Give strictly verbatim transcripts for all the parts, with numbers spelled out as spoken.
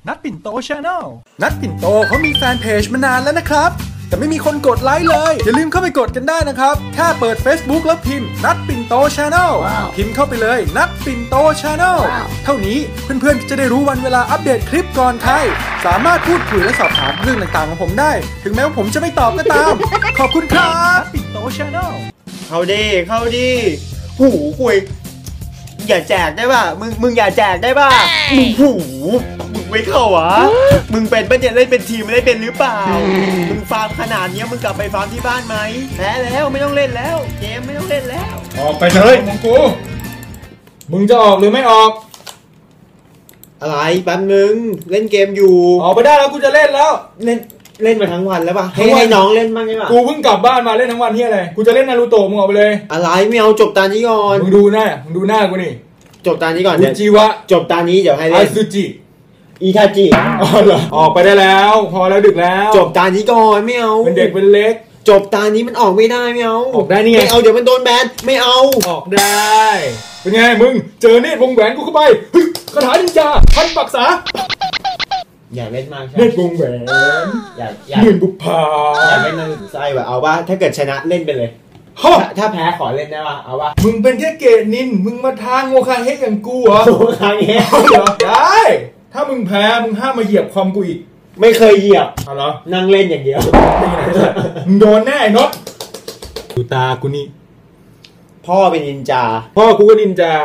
นัดปิ่นโต Channel นัดปิ่นโตเขามีแฟนเพจมานานแล้วนะครับแต่ไม่มีคนกดไลค์เลยอย่าลืมเข้าไปกดกันได้นะครับแค่เปิด Facebook แล้วพิมพ์นัดปิ่นโต Channel พิมพ์เข้าไปเลยนัดปิ่นโต Channel เท่านี้เพื่อนๆจะได้รู้วันเวลาอัปเดตคลิปก่อนใครสามารถพูดคุยและสอบถามเรื่องต่างๆของผมได้ถึงแม้ว่าผมจะไม่ตอบก็ตามขอบคุณครับนัดปิ่นโต Channel เข้าดีเข้าดีหูคุยอย่าแจกได้ป่ะมึงมึงอย่าแจกได้ป่ะมึงหูมึงไม่เข้าวะมึงเป็นเป็นจะเล่นเป็นทีมไม่ได้เป็นหรือเปล่ามึงฟาร์มขนาดนี้มึงกลับไปฟาร์มที่บ้านไหมแพ้แล้วไม่ต้องเล่นแล้วเกมไม่ต้องเล่นแล้วออกไปเลยมงกูมึงจะออกหรือไม่ออกอะไรแป๊บนึงเล่นเกมอยู่ออกไปได้แล้วกูจะเล่นแล้วเล่นเล่นมาทั้งวันแล้วป่ะให้ให้น้องเล่นบ้างใช่ป่ะกูเพิ่งกลับบ้านมาเล่นทั้งวันที่อะไรกูจะเล่นนารูโตะมึงออกไปเลยอะไรไม่เอาจบตานี้ก่อนมึงดูหน้ามึงดูหน้ากูนี่จบตานี้ก่อนอุจิวะจบตานี้เดี๋ยวให้เล่นไอซูจิอิทาจิอ๋อเหรอออกไปได้แล้วพอแล้วดึกแล้วจบตานี้ก่อนไม่เอาเป็นเด็กเป็นเล็กจบตานี้มันออกไม่ได้ไม่เอาออกได้นี่ไงไม่เอาเดี๋ยวมันโดนแบนไม่เอาออกได้เป็นไงมึงเจอเนตรวงแหวนกูเข้าไปคาถานินจาพันปักษาอยากเล่นมากใช่เนตรวงแหวนอยากอยากหมื่นบุพภาอยากเล่นนั่นใช่แบบเอาว่าถ้าเกิดชนะเล่นไปเลยถ้าแพ้ขอเล่นได้ป่ะเอาป่ะมึงเป็นแค่เกตนินมึงมาทางโงคาเฮกอย่างกูเหรอโงคาเฮกเหรอได้ถ้ามึงแพ้มึงห้ามมาเหยียบคอมกูอีกไม่เคยเหยียบเอาเหรอนั่งเล่นอย่างเดียวมึงโดนแน่น็อตดูตากูนี่พ่อเป็นนินจาพ่อกูก็นินจา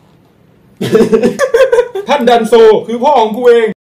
ท่านดันโซคือพ่อของกูเอง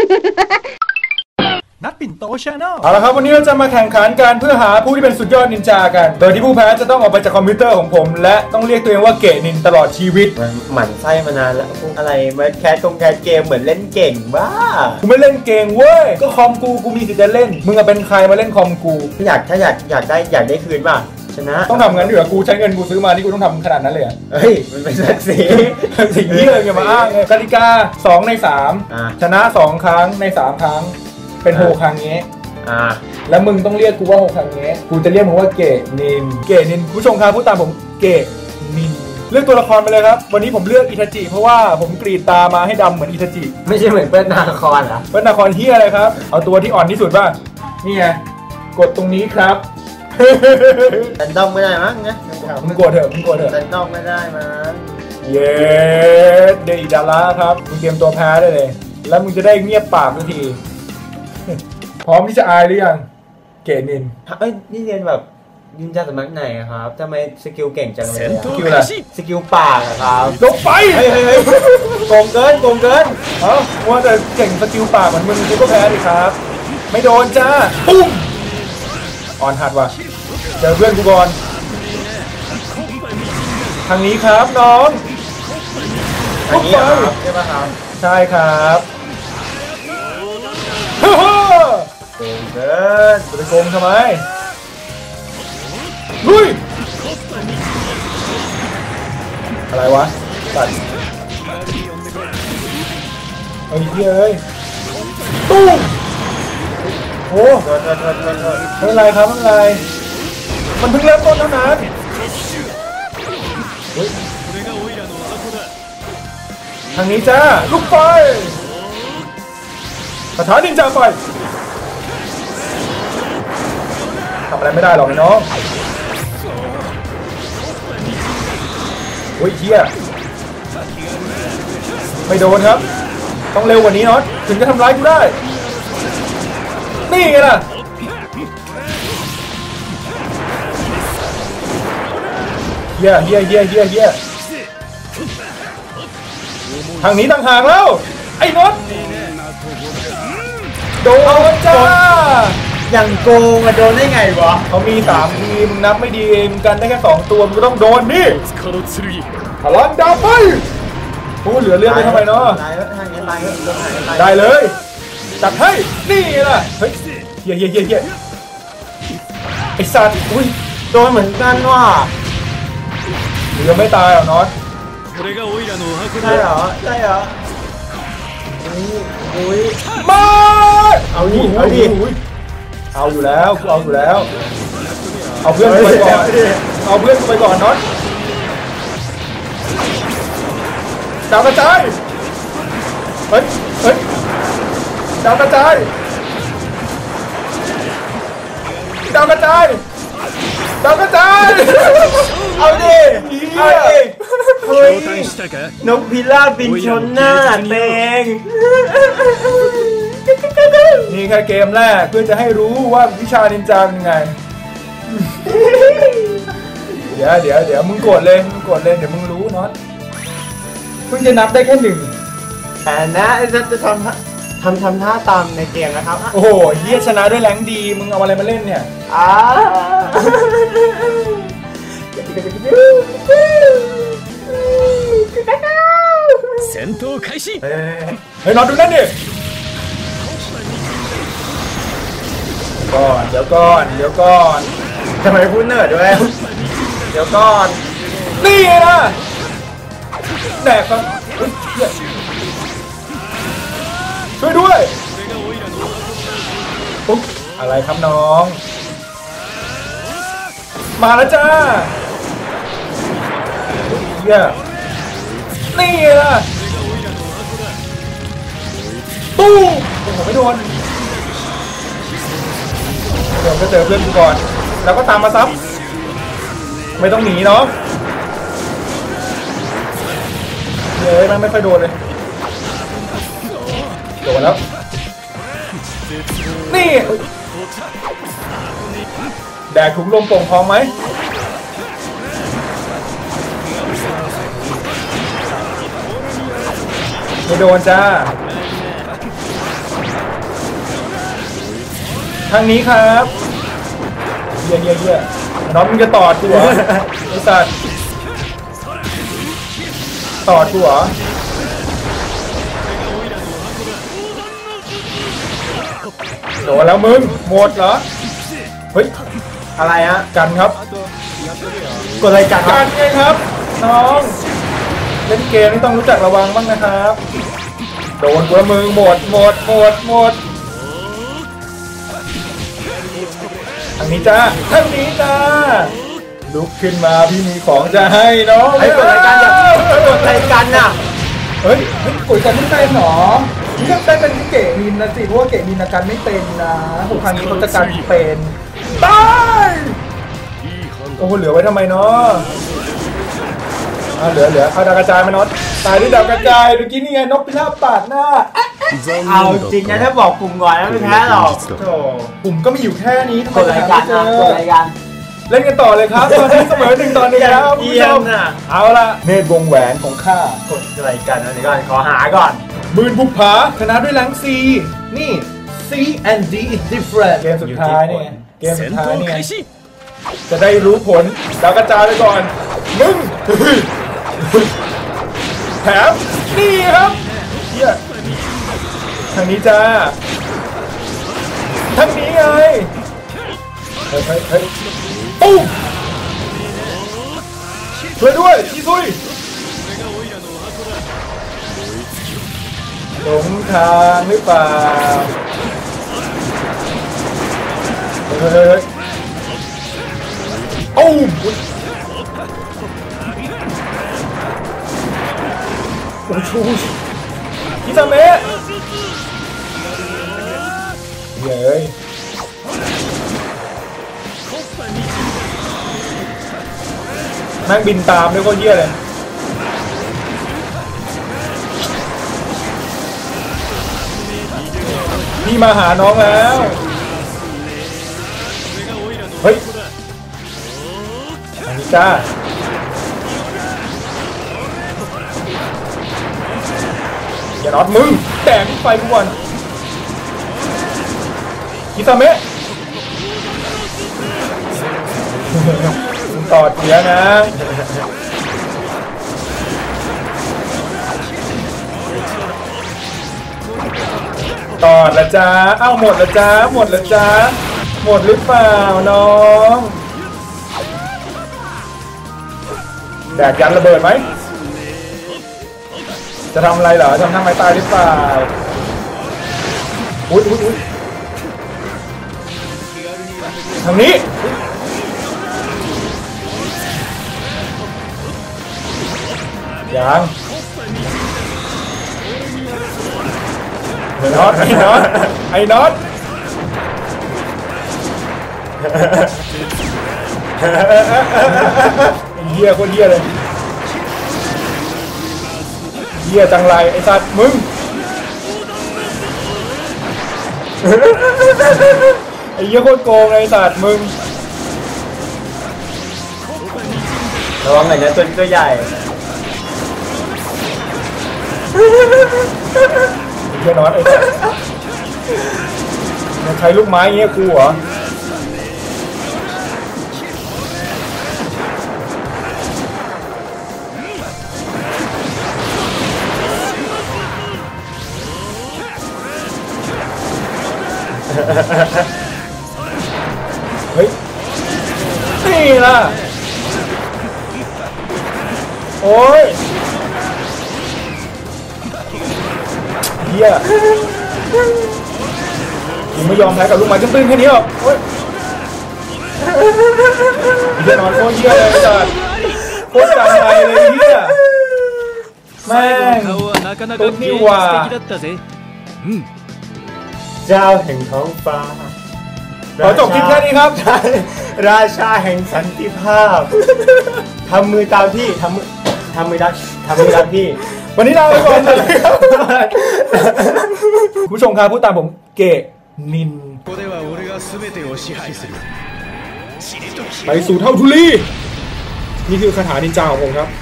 นัดปิ่นโต Channel เอาละครับวันนี้เราจะมาแข่งขันกันเพื่อหาผู้ที่เป็นสุดยอดนินจากันโดยที่ผู้แพ้จะต้องออกไปจากคอมพิวเตอร์ของผมและต้องเรียกตัวเองว่าเกะนินตลอดชีวิตหมั่นไส้มานานแล้วอะไรมาแคสกงแคสเกมเหมือนเล่นเก่งบ้ากูไม่เล่นเก่งเว้ยก็คอมกูกูมีสิทธิ์จะเล่นมึงเป็นใครมาเล่นคอมกูถ้าอยากถ้าอยากอยากได้อยากได้คืนป่ะชนะต้องทำงั้นเหรอกูใช้เงินกูซื้อมาที่กูต้องทำขนาดนั้นเลยเฮ้ยมันเป็นศักดิ์ศรีสิ่งนี้เลยอย่ามาอ้างเลยกติกาสองในสามชนะสองครั้งในสามครั้งเป็นหกครั้งนี้อ่าแล้วมึงต้องเรียกกูว่าหกครั้งนี้กูจะเรียกมึงว่าเกะนินเกะนินผู้ชมครับพูดตามผมเกะนินเลือกตัวละครไปเลยครับวันนี้ผมเลือกอิทาจิเพราะว่าผมกรีดตามาให้ดำเหมือนอิทาจิไม่ใช่เหมือนเปิ้ลนาครเหรอเปิ้ลนาครที่อะไรครับเอาตัวที่อ่อนที่สุดบ้างนี่ไงกดตรงนี้ครับแต่ต้องไม่ได้มั้งนะมึงกดเถอะมึงกดเถอะแต่ต้องไม่ได้มั้งเย้เดอิดาระครับมึงเตรียมตัวแพ้ได้เลยแล้วมึงจะได้เงียบปากทันทีพร้อมที่จะอายหรือยังเกะนินเอ้ยนี่เรียนแบบนินจาสมัครไหนครับทำไมสกิลเก่งจังเลยสกิลอะไรสกิลปากครับลงไปเฮ้ยเฮ้ยโกงเกินโกงเกินเอ้าว่าแต่เก่งสกิลปากเหมือนมึงกูก็แพ้ดิครับไม่โดนจ้าปุ้มอ่อนหัดว่ะเจอเพื่อนกูก่อนทางนี้ครับน้องทางนี้ครับใช่ป่ะครับใช่ครับโกงเกินจะไปโกงทำไมลุยอะไรวะตัดเอาอีกเลยตุ้มโอ้โทษโทษโทษโทษโทษไม่เป็นไรครับไม่เป็นไรมันเพิ่งเริ่มต้นเท่านั้นทางนี้จ้าลูกไฟคาถานินจาไฟทำอะไรไม่ได้หรอกน้องโอ้ยเฮียไม่โดนครับต้องเร็วกว่านี้น็อตถึงจะทำร้ายกูได้นี่ไงล่ะเฮียเฮียเฮียเฮียเฮียทางนี้ต่างหากแล้วไอ้น็อตโดนจ้าอย่างโกงอะโดนได้ไงวะเขามีสามทีมนับไม่ดีกันได้แค่สองตัวมันก็ต้องโดนนี่พลังดาวไฟโอ้เหลือเรื่องไปทำไมเนาะได้เลยจัดให้นี่ล่ะเฮ้ยเฮียเฮียเฮียเฮียไอ้สัตว์อุ้ยโดนเหมือนกันว่ะหรือยังไม่ตายหรอน็อตใช่เหรอใช่เหรอโอ้ยมาเอาดิเอาดิเอาอยู่แล้วกูเอาอยู่แล้วเอาเพื่อนไปก่อนเอาเพื่อนไปก่อนน็อตดาวกระจายเฮ้ยเฮ้ยดาวกระจายดาวกระจายดาวกระจายเอาดิเอาดิเฮ้ยนกพิราบบินชนหน้าเตงนี่แค่เกมแรกเพื่อจะให้รู้ว่าวิชานินจาเป็นยังไงเดี๋ยวเดี๋ยวเดี๋ยวมึงกดเลยมึงกดเลยเดี๋ยวมึงรู้น็อตเพิ่งจะนับได้แค่หนึ่งแต่นะจะทำทำทำท่าตามในเกมนะครับโอ้โหเยี่ยชนะด้วยแรงดีมึงเอาอะไรมาเล่นเนี่ยอ้า戦闘開始เฮ้ยน็อตดูนั่นดิก่อนเดี๋ยวก่อนเดี๋ยวก่อนทำไมพูดเนิร์ดด้วยเดี๋ยวก่อนนี่นะแดกครับช่วยด้วยปุ๊บอะไรครับน้องมาแล้วจ้าเฮียนี่นะตู้โอ้โหไม่โดนเดี๋ยวก็เจอเพื่อนกูก่อนแล้วก็ตามมาซับไม่ต้องหนีเนาะเฮ้ยมันไม่ค่อยโดนเลยโดนแล้วนี่แดกถุงลมโป่งพองไหมไม่โดนจ้าทางนี้ครับเยี่ยเยี่ยเยี่ยน้องมึงจะตอดกูเหรอไอ้สัตว์ตอดกูเหรอโดนแล้วมึงหมดเหรอเฮ้ยอะไรฮะกันครับกดอะไรกันกันไงครับน้องเล่นเกมนี่ต้องรู้จักระวังบ้างนะครับโดนกูละมึงหมดหมดหมดหมดทางนี้จ้าทางนี้จ้าลุกขึ้นมาพี่มีของจะให้น้องให้กดรายการอย่ากดรายการน่ะเฮ้ยเฮ้ยกดกันไม่เป็นหรอนี่ก็ได้เป็นเกะมินนะสิเพราะว่าเกะมินกันไม่เป็นนะพวกครั้งนี้เขาจะการเป็นตายโอ้โหเหลือไว้ทำไมเนาะอ่าเหลือเหลือเอาดาวกระจายมาน็อตตายด้วยดาวกระจายเมื่อกี้นี่ไงนกพิราบปาดหน้าเอาจริงนะถ้าบอกกลุ่มก่อนแล้วไม่แพ้หรอกกลุ่มก็มีอยู่แค่นี้กดรายการนะกดรายการเล่นกันต่อเลยครับตอนนี้เสมอหนึ่งตอนหนึ่งแล้วคุณผู้ชมเอาละเนตรวงแหวนของข้ากดรายการอันนี้ก่อนขอหาก่อนมืนบุกผาชนะด้วยแรงซีนี่ C and D is different เกมสุดท้ายเนี่ยเกมสุดท้ายเนี่ยจะได้รู้ผลดาวกระจายไปก่อนมึงแถมนี่ครับเฮียทางนี้จ้าทางนี้ไงเฮ้ยเฮ้ยเฮ้ยปุ๊บช่วยด้วยพี่ซุยหลงทางหรือเปล่าเฮ้ยเฮ้ยเฮ้ยโอ้ยโอ้ชูคิซาเมะเย้ยแม่งบินตามด้วยก็เยี่ยเลยพี่มาหาน้องแล้วเฮ้ยอันนี้จ้าอย่าน็อตมึงแตกไฟทุกวันคิซาเมะต่อเสียนะต่อละจ้าเอ้าหมดละจ้าหมดละจ้าหมดหรือเปล่าน้องแดกยันระเบิดไหมจะทำอะไรเหรอจะทำไมตายหรือเปล่าอุ้ยอุ้ยอุ้ยทางนี้ยังน็อตไอ้น็อตไอ้น็อตไอ้เหี้ยคนเหี้ยเลยเหี้ยจังไรไอ้สัตว์มึงไอ้เหี้ยโคตรโกงไอ้สัตว์มึงระวังหน่อยนะตัวตัวใหญ่เหี้ยน็อตไอ้สัตว์มันใช้ลูกไม้เงี้ยกูเหรอเฮ้ยนี่ล่ะโอ้ยเฮียกูไม่ยอมแพ้กับลูกไม้ตื้นๆแค่นี้หรอกโอ้ยเฮียนอนโคตรเฮียเลยจัดโคตรจังไรเลยเฮียแม่งตุ๊ดนี่ว่าเจ้าแห่งท้องฟ้าขอจบคลิปแค่นี้ครับราชาแห่งสันติภาพทำมือตามพี่ทำมือทำมือดักทำมือดักพี่วันนี้ลาไปก่อนเลยครับผู้ชมครับพูดตามผมเกะนินไปสู่เท่าทุลีนี่คือคาถานินจาของผมครับ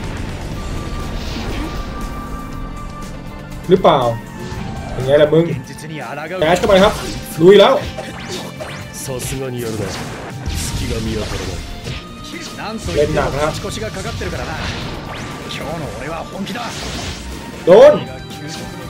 หรือเปล่าเป็นไงล่ะมึงแอชเข้าไปครับลุยแล้วเล่นหนักนะครับโดน